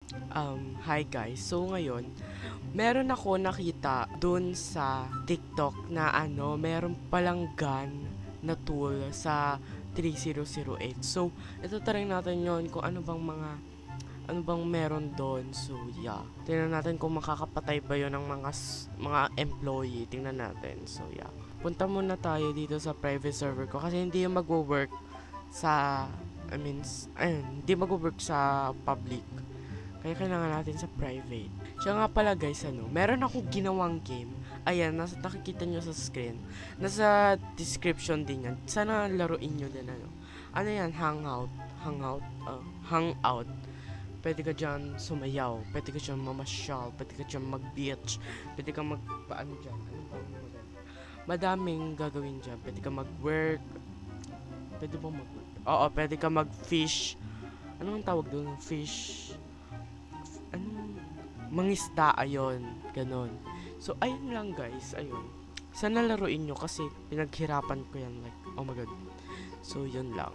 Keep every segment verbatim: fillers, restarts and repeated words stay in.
Um, hi guys. So ngayon, meron ako nakita dun sa TikTok na ano, meron palang gun na tool sa three thousand eight. So, ito try natin yon kung ano bang mga ano bang meron doon. So, yeah. Tingnan natin kung makakapatay ba yon ng mga s- mga employee. Tingnan natin. So, yeah. Punta muna tayo dito sa private server ko kasi hindi yung magwo-work sa I mean, s- ayun, hindi magwo-work sa public. Kaya kailangan natin sa private. Siya nga pala guys, ano, meron akong ginawang game. Ayan, nasa nakikita nyo sa screen. Nasa description din yan. Sana laruin nyo din, ano. Ano yan? Hangout. Hangout. Uh, hangout. Pwede ka dyan sumayaw. Pwede ka dyan mamasyal. Pwede ka dyan mag-beach. Pwede ka mag... Paano dyan? Ano ba? Madaming gagawin dyan. Pwede ka mag-work. Pwede bang mag-work? Oo, pwede ka mag-fish. Ano ang tawag doon? Fish... Anong mangisda, ayun, ganon. So, ayun lang guys, ayun. Sana laruin nyo kasi pinaghirapan ko yan, like, oh my god. So, yun lang.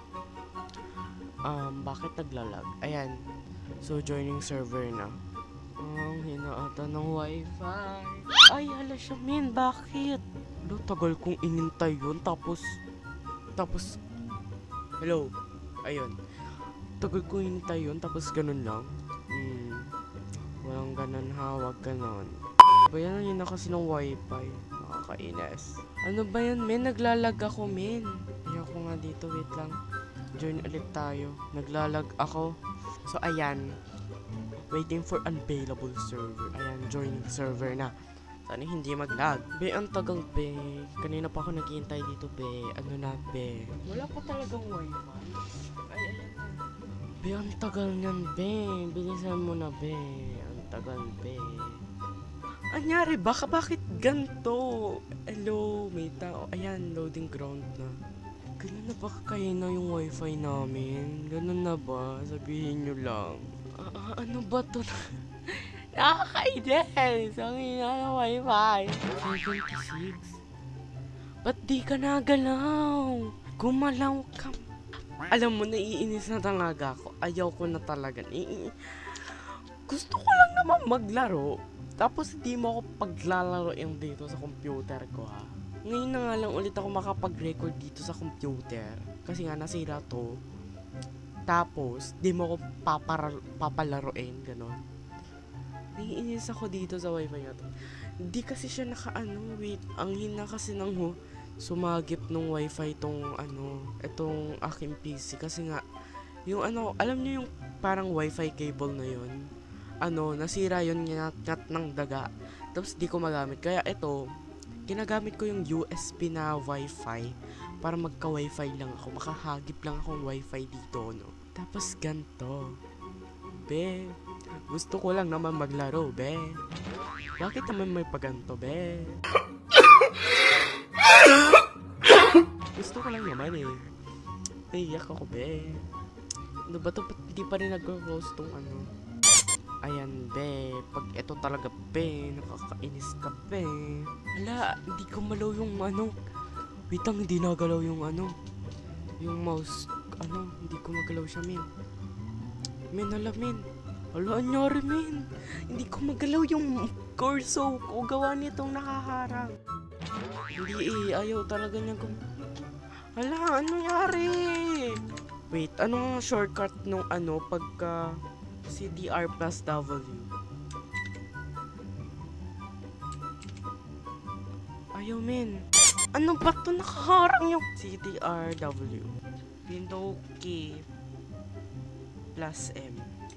um, bakit naglalag? Ayan. So, joining server na. Ang hinaata ng wifi. Ay, hala siya, min, bakit? Hello, tagal kong inintay yun, tapos, tapos, hello, ayun. Tagal kong inintay yun, tapos ganun lang. Hmm. Walang ganun ha, wag ganon. Ba yan, yun na kasi ng wifi. Nakakainis. Ano ba yan, men? Naglalag ako, men. Ayoko nga dito, wait lang. Join ulit tayo. Naglalag ako. So, ayan. Waiting for unavailable server. Ayan, joining server na. Sana hindi mag-lag. Be, ang tagal, be. Kanina pa ako naghihintay dito, be. Ano na, be? Wala pa talagang wifi. Ay, ayan na. Be, ang tagal niyan, be. Bilisan mo na, be. Ang tagal, be. Anyari ba? Ka bakit ganito? Hello, may tao. Ayan, loading ground na. Ganun na ba kayo na yung wifi namin? Ganun na ba? Sabihin nyo lang. Ah, ah, ano ba to? Nakakainis! Ang ina ng wifi. seventy-six? Ba't di ka nagalaw? Gumalaw ka. Alam mo, naiinis na talaga ako. Ayaw ko na talaga. Nai- Gusto ko lang naman maglaro. Tapos hindi mo ako paglalaro yung dito sa computer ko, ha. Ngayon na nga lang ulit ako makapag-record dito sa computer. Kasi nga nasira to. Tapos, di mo ako papara- papalaruin, gano'n. Naiinis ako dito sa wifi na to. Hindi kasi siya naka-ano, wait. Ang hina kasi ng ho, sumagip nung wifi tong ano, itong aking P C. Kasi nga, yung ano, alam niyo yung parang wifi cable na yun? Ano, nasira yun, ngat ng daga. Tapos di ko magamit. Kaya ito, ginagamit ko yung U S B na wifi para magka-wifi lang ako. Makahagip lang akong wifi dito, no? Tapos ganto. Be, gusto ko lang naman maglaro, be. Bakit naman may paganto, be? Gusto ko lang naman eh. Naiyak ako, be. Ano ba to? Ba't hindi pa rin nag-close tong ano? Ayan, be. Pag ito talaga, be. Nakakainis ka, be. Hala, hindi ko malaw yung ano. Wait lang, hindi nagalaw yung ano. Yung mouse. Ano, hindi ko magalaw siya, min. Min, hala, min. Hala, anyari, min. Hindi ko magalaw yung corso ko. Gawa nitong nakaharang. Hindi eh, ayaw talaga niya gum... Hala, ano nangyari? Wait, anong shortcut nung ano pagka C D R plus W? Ayaw, men. Ano ba to? Nakaharang yung C D R W. Window key plus M.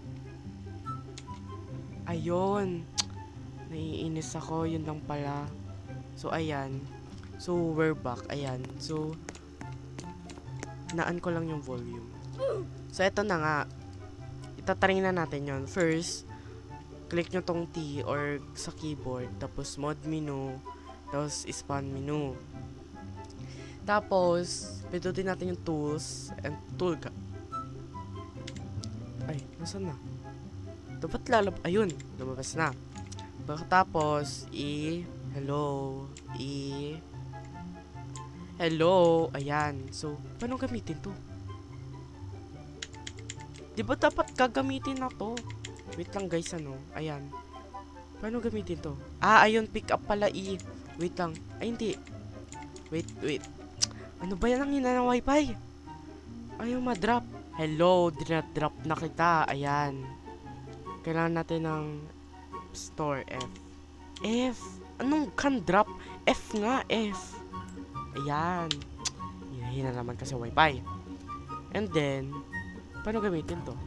Ayun. Naiinis ako. Yun lang pala. So, ayan. So, we're back. Ayan. So, naan ko lang yung volume. So, eto na nga. Itatry na natin yon. First, click nyo tong T or sa keyboard. Tapos, mod menu. Tapos, span menu. Tapos, pindutin natin yung tools and tool ka. Ay, nasaan na? Dapat lalab... Ayun, lumabas na. Pagkatapos, i... Hello. I... Hello. Ayan. So, paano gamitin to? Di ba dapat gagamitin na to? Wait lang guys, ano? Ayan. Paano gamitin to? Ah, ayun, pick up pala i. Wait lang. Ay, hindi. Wait, wait. Ano ba yan ang hina ng wifi? Ayaw ma-drop. Hello, dinadrop na kita. Ayan. Kailangan natin ng store F. F. Anong can drop? F nga, F. Ayan. Hina naman kasi wifi. And then, paano gamitin to?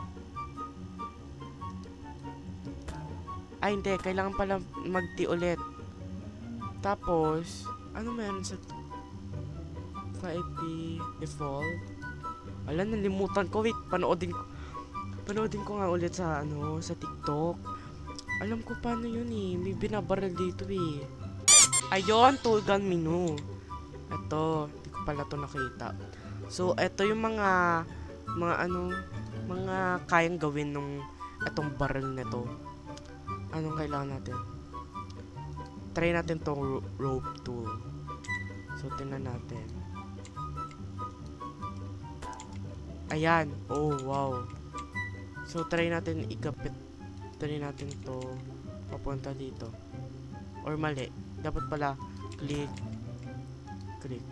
Ay, hindi. Kailangan pala mag-T ulit. Tapos, ano meron sa five P default? Ala, nalimutan ko. Wait, panoodin ko. Panoodin ko nga ulit sa, ano, sa TikTok. Alam ko paano yun eh. May binabaril dito eh. Ayun, tool gun menu. Ito, hindi ko pala to nakita. So, ito yung mga, mga ano, mga kayang gawin nung itong barrel na to. Anong kailangan natin? Try natin tong rope tool. So, tingnan natin. Ayan. Oh, wow. So, try natin ikapit. Try natin to papunta dito. Or mali. Dapat pala click. Click.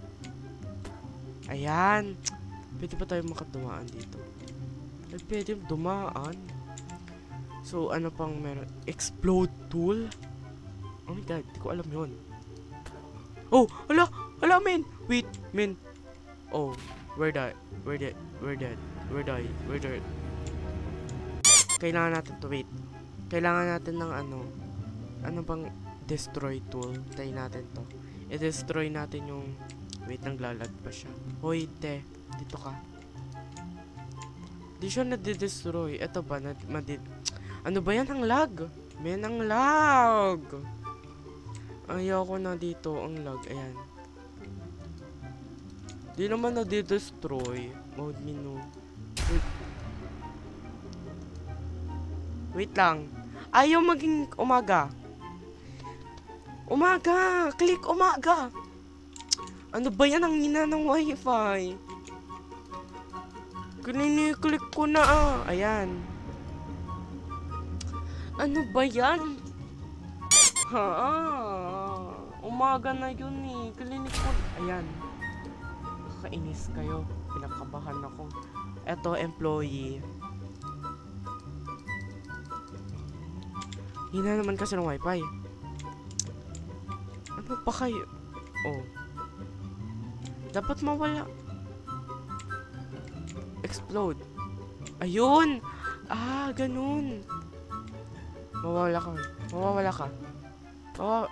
Ayan. Pwede pa tayo makadumaan dito. Ay, pwede dumaan. So, ano pang meron? Explode tool? Oh my god, di ko alam yun. Oh, ala! Ala, men! Wait, men! Oh, where that? Where that? Where that? Where that? Where that? Kailangan natin to, wait. Kailangan natin ng ano? Ano bang destroy tool? Try natin to. I-destroy natin yung... Wait, naglalag pa siya. Hoy, te. Dito ka. Di siya nade-destroy. Ito ba? Nad madid ano ba yan? Ang lag? Men, ang lag! Ayoko na dito. Ang lag. Ayan. Di naman nade-destroy. Mode menu. Wait. Wait lang. Ayaw maging umaga. Umaga! Click umaga! Ano ba yan? Ang hina ng wifi. Click ko na ah. Ayan. Ano ba yan? Ha? Umaga na yun eh. Klinik ko. Ayan. Kakainis kayo. Pinakabahan ako. Eto, employee. Hina naman kasi ng wifi. Ano pa kayo? Oh. Dapat mawala. Explode. Ayun! Ah, ganun. Mawawala ka. Mawawala ka. Mawaw...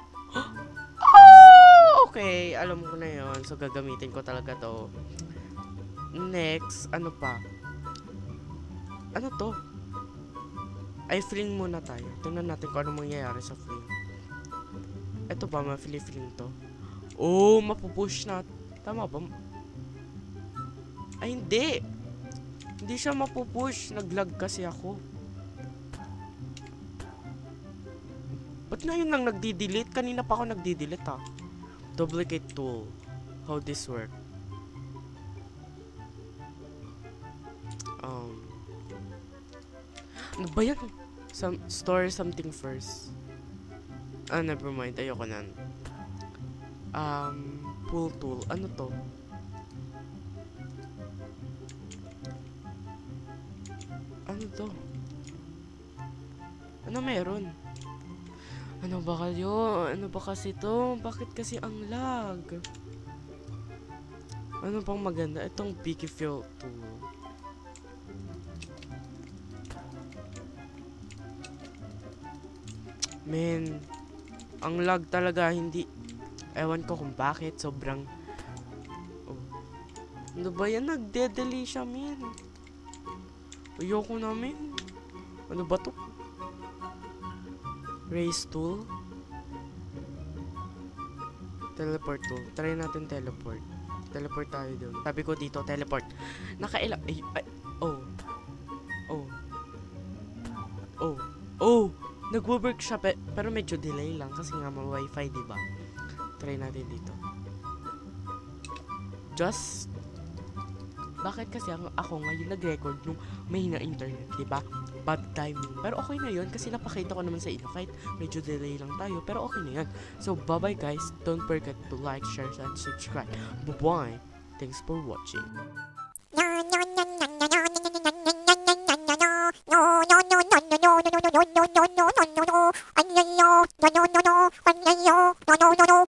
Oh! Okay, alam ko na yon. So, gagamitin ko talaga to. Next, ano pa? Ano to? Ay, fling muna tayo. Tingnan natin kung ano mangyayari sa fling. Ito ba, ma-fling to? Oh, mapupush na. Tama ba? Ay, hindi. Hindi siya mapupush. Naglag kasi ako. Ba't ngayon lang nagdi-delete? Kanina pa ako nagdi-delete ah. Duplicate tool. How this work? Um. Ano ba yan? Some, store something first. Ah, never mind. Ayoko nan. Um, pull tool. Ano to? Ano to? Ano meron? Ano ba kayo? Ano ba kasi to? Bakit kasi ang lag? Ano pang maganda? Itong Biggie Fill tool. Men, ang lag talaga, hindi... Ewan ko kung bakit, sobrang... Oh. Ano ba yan? Nagde-delay siya, men. Ayoko na, men. Ano ba to? Raise tool. Teleport tool. Try natin teleport. Teleport tayo doon. Sabi ko dito, teleport. Nakaila... Ay, ay, oh. Oh. Oh. Oh! Nagwo-work siya, pe pero medyo delay lang kasi nga may wifi, diba? Try natin dito. Just... Bakit kasi ako ngayon nag-record nung may na internet, diba? bad timing. Pero okay na yun kasi napakita ko naman sa inyo kahit medyo delay lang tayo. Pero okay na yun. So, bye-bye guys. Don't forget to like, share, and subscribe. Bye-bye. Thanks for watching.